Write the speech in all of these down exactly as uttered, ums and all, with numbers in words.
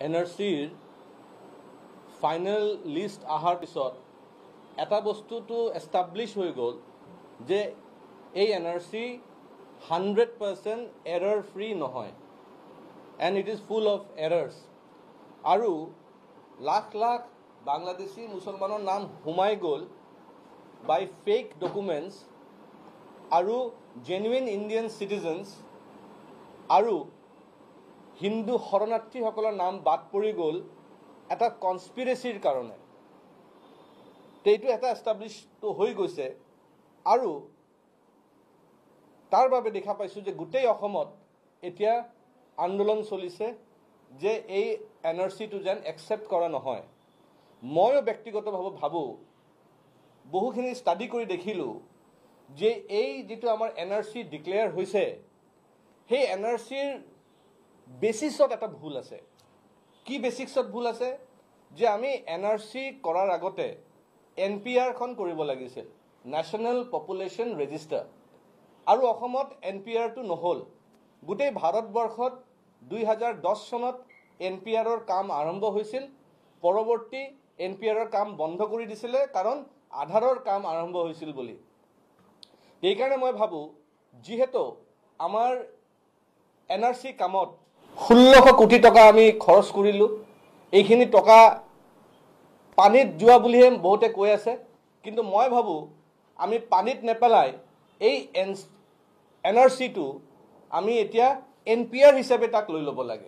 N R চিৰ final list অহাৰ পিছত এটা বস্তুটো এষ্টাব্লিছ হৈ গ'ল যে এই N R C hundred percent error free নহয়, and it is full of errors. আৰু লাখ লাখ বাংলাদেশী মুছলমানৰ নাম সোমাই গ'ল বাই ফেক ডকুমেণ্টছ আৰু জেনুইন ইণ্ডিয়ান চিটিজেন্স আৰু হিন্দু শৰণাৰ্থীসকলৰ নাম বাদ পৰি গ'ল এটা কনস্পিৰেচিৰ কাৰণে। এইটো এটা এষ্টাব্লিছটো হৈ গৈছে আৰু তাৰ বাবে দেখা পাইছোঁ যে গোটেই অসমত এতিয়া আন্দোলন চলিছে যে এই এন আৰ চিটো যেন একচেপ্ট কৰা নহয়। ময়ো ব্যক্তিগতভাৱে ভাবোঁ, বহুখিনি ষ্টাডি কৰি দেখিলোঁ যে এই যিটো আমাৰ এন আৰ চি ডিক্লেয়াৰ হৈছে, সেই এন আৰ চিৰ বেচিছত এটা ভুল আছে। কি বেচিকছত ভুল আছে? যে আমি এন আৰ চি কৰাৰ আগতে এন পি আৰখন কৰিব লাগিছিল, নেশ্যনেল পপুলেশ্যন ৰেজিষ্টাৰ, আৰু অসমত এন পি আৰটো নহ'ল। গোটেই ভাৰতবৰ্ষত দুই হাজাৰ দহ চনত এন পি আৰৰ কাম আৰম্ভ হৈছিল, পৰৱৰ্তী এন পি আৰৰ কাম বন্ধ কৰি দিছিলে কাৰণ আধাৰৰ কাম আৰম্ভ হৈছিল বুলি। সেইকাৰণে মই ভাবোঁ, যিহেতু আমাৰ এন আৰ চি কামত ষোল্লশ কোটি টকা আমি খৰচ কৰিলোঁ, এইখিনি টকা পানীত যোৱা বুলিহে বহুতে কৈ আছে, কিন্তু মই ভাবোঁ আমি পানীত নেপেলাই এই এন এন আৰ চিটো আমি এতিয়া এন পি আৰ হিচাপে তাক লৈ ল'ব লাগে।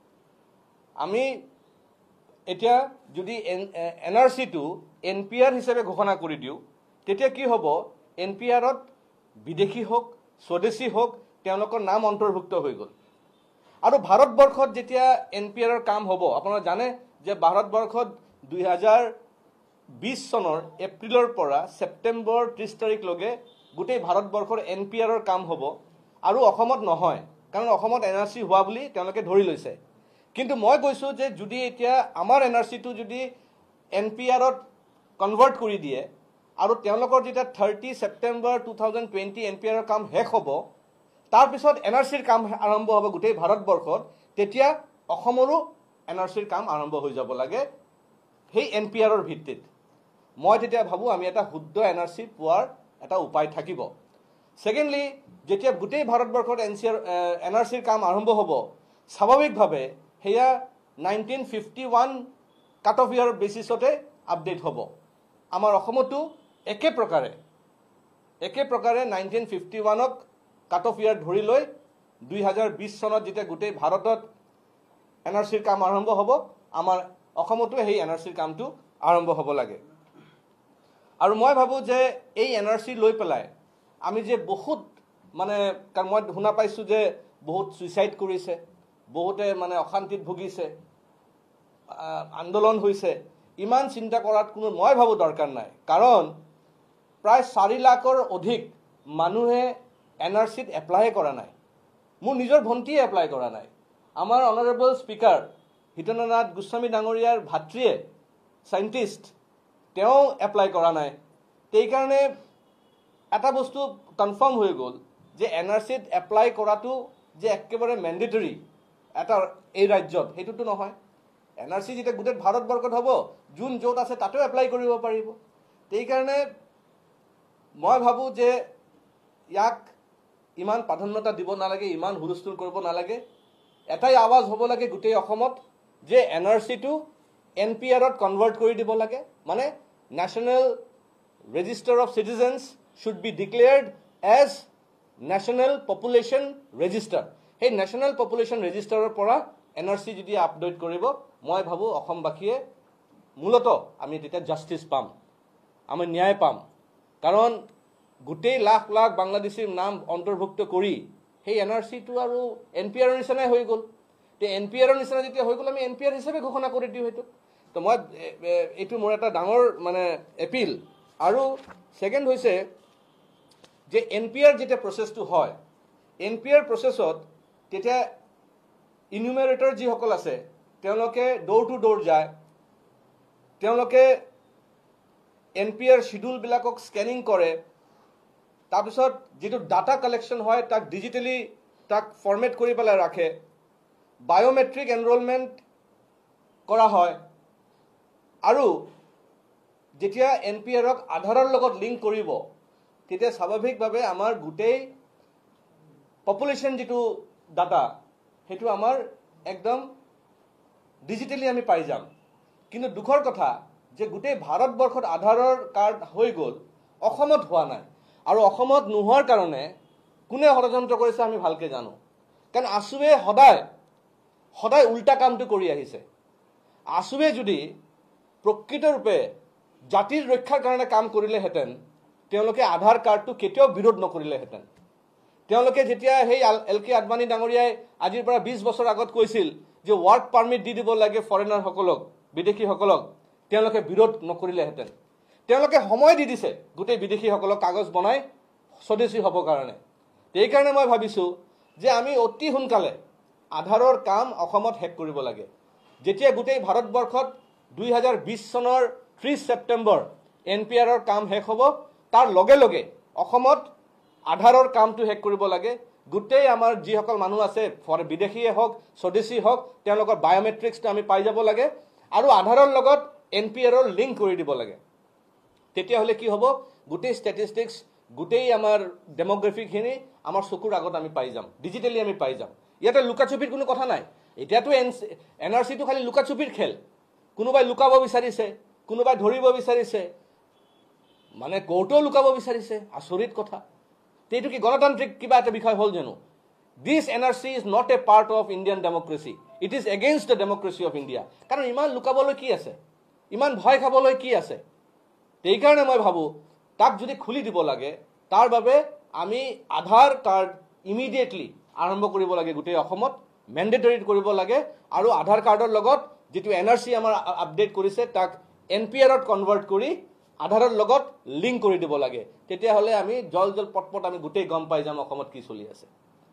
আমি এতিয়া যদি এন এন আৰ চিটো এন পি আৰ হিচাপে ঘোষণা কৰি দিওঁ, তেতিয়া কি হ'ব, এন পি আৰত বিদেশী হওক স্বদেশী হওক তেওঁলোকৰ নাম অন্তৰ্ভুক্ত হৈ গ'ল। আৰু ভাৰতবৰ্ষত যেতিয়া এন পি আৰৰ কাম হ'ব, আপোনালোকে জানে যে ভাৰতবৰ্ষত দুই হাজাৰ বিছ চনৰ এপ্ৰিলৰ পৰা ছেপ্টেম্বৰ ত্ৰিছ তাৰিখলৈকে গোটেই ভাৰতবৰ্ষৰ এন পি আৰৰ কাম হ'ব, আৰু অসমত নহয়, কাৰণ অসমত এন আৰ চি হোৱা বুলি তেওঁলোকে ধৰি লৈছে। কিন্তু মই কৈছোঁ যে যদি এতিয়া আমাৰ এন আৰ চিটো যদি এন পি আৰত কনভাৰ্ট কৰি দিয়ে আৰু তেওঁলোকৰ যেতিয়া thirty September two thousand twenty N P আৰৰ কাম শেষ হ'ব, তাৰপিছত এন আৰ চিৰ কাম আৰম্ভ হ'ব গোটেই ভাৰতবৰ্ষত, তেতিয়া অসমৰো এন আৰ চিৰ কাম আৰম্ভ হৈ যাব লাগে সেই এন পি আৰৰ ভিত্তিত। মই তেতিয়া ভাবোঁ আমি এটা শুদ্ধ এন আৰ চি পোৱাৰ এটা উপায় থাকিব। ছেকেণ্ডলি, যেতিয়া গোটেই ভাৰতবৰ্ষত N C R N R চিৰ কাম আৰম্ভ হ'ব, স্বাভাৱিকভাৱে সেয়া nineteen fifty one cut off year বেচিছতে আপডেট হ'ব। আমাৰ অসমতো একে প্ৰকাৰে একে প্ৰকাৰে নাইনটিন ফিফটি ওৱানক কাট অফ ইয়াৰ ধৰি লৈ দুই হাজাৰ বিছ চনত যেতিয়া গোটেই ভাৰতত এন আৰ চিৰ কাম আৰম্ভ হ'ব, আমাৰ অসমতো সেই এন আৰ চিৰ কামটো আৰম্ভ হ'ব লাগে। আৰু মই ভাবোঁ যে এই এন আৰ চি লৈ পেলাই আমি যে বহুত মানে, কাৰণ মই শুনা পাইছোঁ যে বহুত ছুইচাইড কৰিছে, বহুতে মানে অশান্তিত ভুগিছে, আন্দোলন হৈছে। ইমান চিন্তা কৰাত কোনো মই ভাবোঁ দৰকাৰ নাই, কাৰণ প্ৰায় চাৰি লাখৰ অধিক মানুহে এন আৰ চিত এপ্লাই কৰা নাই। মোৰ নিজৰ ভণ্টিয়ে এপ্লাই কৰা নাই। আমাৰ অনাৰেবল স্পীকাৰ হিতেন্দ্ৰ নাথ গোস্বামী ডাঙৰীয়াৰ ভাতৃয়ে চাইণ্টিষ্ট, তেওঁ এপ্লাই কৰা নাই। সেইকাৰণে এটা বস্তু কনফাৰ্ম হৈ গ'ল যে এন আৰ চিত এপ্লাই কৰাটো যে একেবাৰে মেণ্ডেটৰী এটা এই ৰাজ্যত, সেইটোতো নহয়। এন আৰ চি যেতিয়া গোটেই ভাৰতবৰ্ষত হ'ব, যোন য'ত আছে তাতেও এপ্লাই কৰিব পাৰিব। সেইকাৰণে মই ভাবোঁ যে ইয়াক ইমান প্ৰাধান্যতা দিব নালাগে, ইমান হুলস্থুল কৰিব নালাগে। এটাই আৱাজ হ'ব লাগে গোটেই অসমত যে এন আৰ চিটো এন পি আৰত কনভাৰ্ট কৰি দিব লাগে, মানে national register of citizens should be declared as national population register. সেই নেশ্যনেল পপুলেশ্যন ৰেজিষ্টাৰৰ পৰা এন আৰ চি যদি আপডেট কৰিব, মই ভাবোঁ অসমবাসীয়ে মূলতঃ আমি তেতিয়া জাষ্টিছ পাম, আমি ন্যায় পাম। কাৰণ গোটেই লাখ লাখ বাংলাদেশীৰ নাম অন্তৰ্ভুক্ত কৰি সেই এন আৰ চিটো আৰু এন পি আৰৰ নিচিনাই হৈ গ'ল। তে এন পি আৰৰ নিচিনা যেতিয়া হৈ গ'ল, আমি এন পি আৰ হিচাপে ঘোষণা কৰি দিওঁ সেইটো। তো মই এইটো মোৰ এটা ডাঙৰ মানে এপিল। আৰু ছেকেণ্ড হৈছে যে এন পি আৰ যেতিয়া প্ৰচেছটো হয়, এন পি আৰ প্ৰচেছত তেতিয়া ইনিউমেৰেটৰ যিসকল আছে তেওঁলোকে ড'ৰ টু ড'ৰ যায়, তেওঁলোকে এন পি আৰ শ্বিডিউলবিলাকক স্কেনিং কৰে, তাৰপিছত যিটো ডাটা কালেকশ্যন হয় তাক ডিজিটেলি তাক ফৰ্মেট কৰি পেলাই ৰাখে, বায়োমেট্ৰিক এনৰোলমেণ্ট কৰা হয় আৰু যেতিয়া এন পি আৰক আধাৰৰ লগত লিংক কৰিব তেতিয়া স্বাভাৱিকভাৱে আমাৰ গোটেই পপুলেশ্যন যিটো ডাটা সেইটো আমাৰ একদম ডিজিটেলি আমি পাই যাম কিন্তু দুখৰ কথা যে গোটেই ভাৰতবৰ্ষত আধাৰৰ কাৰ্ড হৈ গ'ল অসমত হোৱা নাই আৰু অসমত নোহোৱাৰ কাৰণে কোনে ষড়যন্ত্ৰ কৰিছে আমি ভালকৈ জানো কাৰণ আছুৱে সদায় সদায় উল্টা কামটো কৰি আহিছে আছুৱে যদি প্ৰকৃতৰূপে জাতিৰ ৰক্ষাৰ কাৰণে কাম কৰিলেহেঁতেন তেওঁলোকে আধাৰ কাৰ্ডটো কেতিয়াও বিৰোধ নকৰিলেহেঁতেন তেওঁলোকে যেতিয়া সেই এল কে আদবানী ডাঙৰীয়াই আজিৰ পৰা বিশ বছৰ আগত কৈছিল যে ৱৰ্ক পাৰ্মিট দি দিব লাগে ফৰেনাৰসকলক বিদেশীসকলক তেওঁলোকে বিৰোধ নকৰিলেহেঁতেন তেওঁলোকে সময় দি দিছে গোটেই বিদেশীসকলক কাগজ বনাই স্বদেশী হ'বৰ কাৰণে সেইকাৰণে মই ভাবিছোঁ যে আমি অতি সোনকালে আধাৰৰ কাম অসমত শেষ কৰিব লাগে যেতিয়া গোটেই ভাৰতবৰ্ষত দুই হাজাৰ বিশ চনৰ ত্ৰিছ ছেপ্টেম্বৰ এন পি আৰৰ কাম শেষ হ'ব তাৰ লগে লগে অসমত আধাৰৰ কামটো শেষ কৰিব লাগে গোটেই আমাৰ যিসকল মানুহ আছে বিদেশীয়ে হওক স্বদেশী হওক তেওঁলোকৰ বায়োমেট্ৰিক্সটো আমি পাই যাব লাগে আৰু আধাৰৰ লগত এন পি আৰৰ লিংক কৰি দিব লাগে তেতিয়াহ'লে কি হ'ব গোটেই ষ্টেটিষ্টিক্স গোটেই আমাৰ ডেম'গ্ৰাফিখিনি আমাৰ চকুৰ আগত আমি পাই যাম ডিজিটেলি আমি পাই যাম ইয়াতে লুকাচুপিৰ কোনো কথা নাই এতিয়াতো এন এন আৰ চিটো খালি লুকাচুপিৰ খেল কোনোবাই লুকাব বিচাৰিছে কোনোবাই ধৰিব বিচাৰিছে মানে কোৰ্টেও লুকাব বিচাৰিছে আচৰিত কথা এইটো কি গণতান্ত্ৰিক কিবা এটা বিষয় হ'ল জানো this N R C is not a part of Indian democracy it is against the democracy of India কাৰণ ইমান লুকাবলৈ কি আছে ইমান ভয় খাবলৈ কি আছে সেইকাৰণে মই ভাবোঁ তাক যদি খুলি দিব লাগে তাৰ বাবে আমি আধাৰ কাৰ্ড ইমিডিয়েটলি আৰম্ভ কৰিব লাগে গোটেই অসমত মেণ্ডেটৰী কৰিব লাগে আৰু আধাৰ কাৰ্ডৰ লগত যিটো এন আৰ চি আমাৰ আপডেট কৰিছে তাক এন পি আৰত কনভাৰ্ট কৰি আধাৰৰ লগত লিংক কৰি দিব লাগে তেতিয়াহ'লে আমি জল জল পটপট আমি গোটেই গম পাই যাম অসমত কি চলি আছে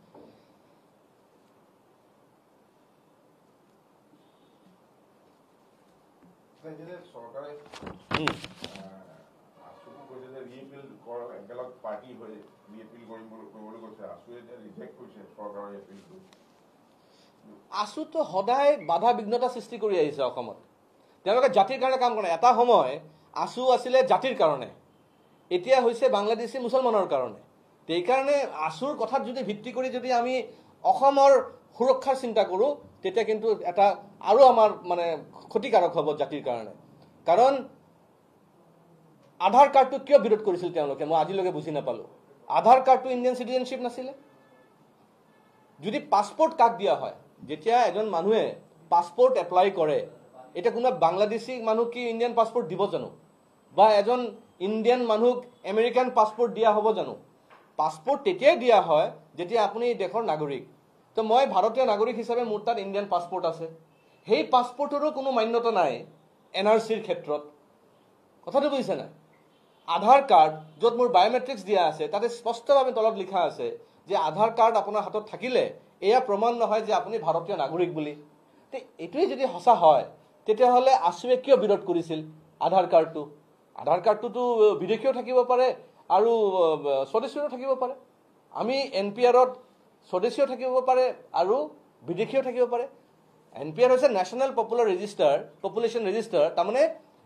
আছুতো সদায় বাধা বিঘ্নতা সৃষ্টি কৰি আহিছে অসমত তেওঁলোকে জাতিৰ কাৰণে কাম কৰে এটা সময় আছু আছিলে জাতিৰ কাৰণে এতিয়া হৈছে বাংলাদেশী মুছলমানৰ কাৰণে সেইকাৰণে আছুৰ কথাত যদি ভিত্তি কৰি যদি আমি অসমৰ সুৰক্ষাৰ চিন্তা কৰোঁ তেতিয়া কিন্তু এটা আৰু আমাৰ মানে ক্ষতিকাৰক হ'ব জাতিৰ কাৰণে কাৰণ আধাৰ কাৰ্ডটো কিয় বিৰোধ কৰিছিল তেওঁলোকে মই আজিলৈকে বুজি নাপালোঁ আধাৰ কাৰ্ডটো ইণ্ডিয়ান চিটিজেনশ্বিপ নাছিলে যদি পাছপৰ্ট কাক দিয়া হয় যেতিয়া এজন মানুহে পাছপৰ্ট এপ্লাই কৰে এটা কোনোবা বাংলাদেশী মানুহ কি ইণ্ডিয়ান পাছপৰ্ট দিব জানো বা এজন ইণ্ডিয়ান মানুহক আমেৰিকান পাছপৰ্ট দিয়া হ'ব জানো পাছপৰ্ট তেতিয়াই দিয়া হয় যেতিয়া আপুনি দেশৰ নাগৰিক তো মই ভাৰতীয় নাগৰিক হিচাপে মোৰ তাত ইণ্ডিয়ান পাছপৰ্ট আছে সেই পাছপৰ্টৰো কোনো মান্যতা নাই এন আৰ চিৰ ক্ষেত্ৰত কথাটো বুজিছে নাই আধাৰ কাৰ্ড য'ত মোৰ বায়োমেট্ৰিক্স দিয়া আছে তাতে স্পষ্টভাৱে তলত লিখা আছে যে আধাৰ কাৰ্ড আপোনাৰ হাতত থাকিলে এয়া প্ৰমাণ নহয় যে আপুনি ভাৰতীয় নাগৰিক বুলি তে এইটোৱে যদি সঁচা হয় তেতিয়াহ'লে আছুৱে কিয় বিৰোধ কৰিছিল আধাৰ কাৰ্ডটো আধাৰ কাৰ্ডটোতো বিদেশীও থাকিব পাৰে আৰু স্বদেশীও থাকিব পাৰে আমি এন পি আৰত স্বদেশীও থাকিব পাৰে আৰু বিদেশীও থাকিব পাৰে এন পি আৰ হৈছে national popular register population register তাৰমানে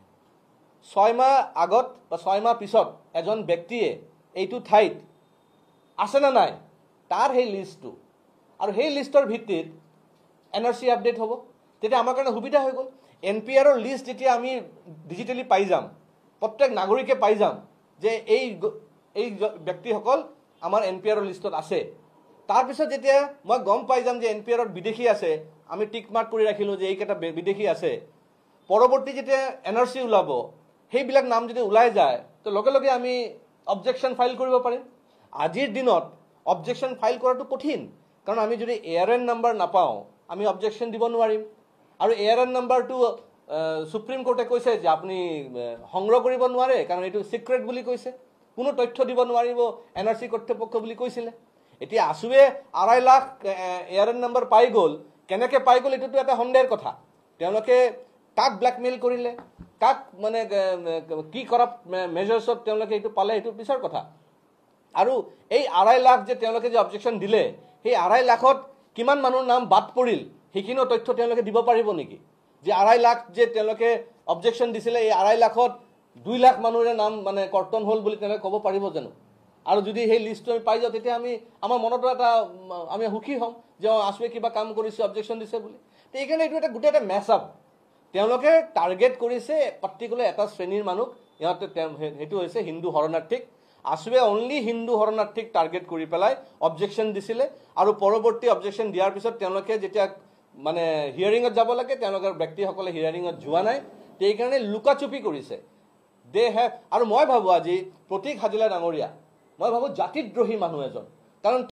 ছয় মাহ আগত বা ছয় মাহ পিছত এজন ব্যক্তিয়ে এইটো ঠাইত আছে নে নাই তাৰ সেই লিষ্টটো আৰু সেই লিষ্টৰ ভিত্তিত এন আৰ চি আপডেট হ'ব তেতিয়া আমাৰ কাৰণে সুবিধা হৈ গ'ল এন পি আৰৰ লিষ্ট যেতিয়া আমি ডিজিটেলি পাই যাম প্ৰত্যেক নাগৰিকে পাই যাম যে এই এই ব্যক্তিসকল আমাৰ এন পি আৰৰ লিষ্টত আছে তাৰপিছত যেতিয়া মই গম পাই যাম যে এন পি আৰত বিদেশী আছে আমি টিক মাৰ্ক কৰি ৰাখিলোঁ যে এইকেইটা বিদেশী আছে পৰৱৰ্তী যেতিয়া এন আৰ চি ওলাব সেইবিলাক নাম যদি ওলাই যায় তো লগে লগে আমি অবজেকশ্যন ফাইল কৰিব পাৰিম আজিৰ দিনত অবজেকশ্যন ফাইল কৰাটো কঠিন কাৰণ আমি যদি এ আৰ এন নাম্বাৰ নাপাওঁ আমি অবজেকশ্যন দিব নোৱাৰিম আৰু এ আৰ এন নাম্বাৰটো সুপ্ৰিম কোৰ্টে কৈছে যে আপুনি সংগ্ৰহ কৰিব নোৱাৰে কাৰণ এইটো চিক্ৰেট বুলি কৈছে কোনো তথ্য দিব নোৱাৰিব এন আৰ চি কৰ্তৃপক্ষ বুলি কৈছিলে এতিয়া আছুৱে আঢ়াই lakh A R N number পাই গ'ল কেনেকৈ পাই গ'ল এইটোতো এটা সন্দেহৰ কথা তেওঁলোকে কাক ব্লেকমেইল কৰিলে কাক মানে কি কৰা মেজাৰ্ছত তেওঁলোকে এইটো পালে এইটো পিছৰ কথা আৰু এই আঢ়াই লাখ যে তেওঁলোকে যে অবজেকশ্যন দিলে সেই আঢ়াই লাখত কিমান মানুহৰ নাম বাদ পৰিল সেইখিনিও তথ্য তেওঁলোকে দিব পাৰিব নেকি যে আঢ়াই লাখ যে তেওঁলোকে অবজেকশ্যন দিছিলে এই আঢ়াই লাখত দুই লাখ মানুহৰে নাম মানে কৰ্তন হ'ল বুলি তেওঁলোকে ক'ব পাৰিব জানো? আৰু যদি সেই লিষ্টটো আমি পাই যাওঁ তেতিয়া আমি আমাৰ মনতো এটা আমি সুখী হ'ম যে আছুৱে কিবা কাম কৰিছে, অবজেকশ্যন দিছে বুলি। তো এইকাৰণে এইটো এটা গোটেই এটা মেছ আপ। তেওঁলোকে টাৰ্গেট কৰিছে পাৰ্টিকুলাৰ এটা শ্ৰেণীৰ মানুহ, সিহঁতে সেইটো হৈছে হিন্দু শৰণাৰ্থীক। আছুৱে অনলি হিন্দু শৰণাৰ্থীক টাৰ্গেট কৰি পেলাই অবজেকশ্যন দিছিলে, আৰু পৰৱৰ্তী অবজেকশ্যন দিয়াৰ পিছত তেওঁলোকে যেতিয়া মানে হিয়াৰিঙত যাব লাগে তেওঁলোকৰ ব্যক্তিসকলে হিয়াৰিঙত যোৱা নাই। সেইকাৰণে লুকাচুপি কৰিছে। দে হেভ, আৰু মই ভাবোঁ আজি প্ৰতীক হাজেলা ডাঙৰীয়া মই ভাবোঁ জাতিদ্ৰোহী মানুহ এজন। কাৰণ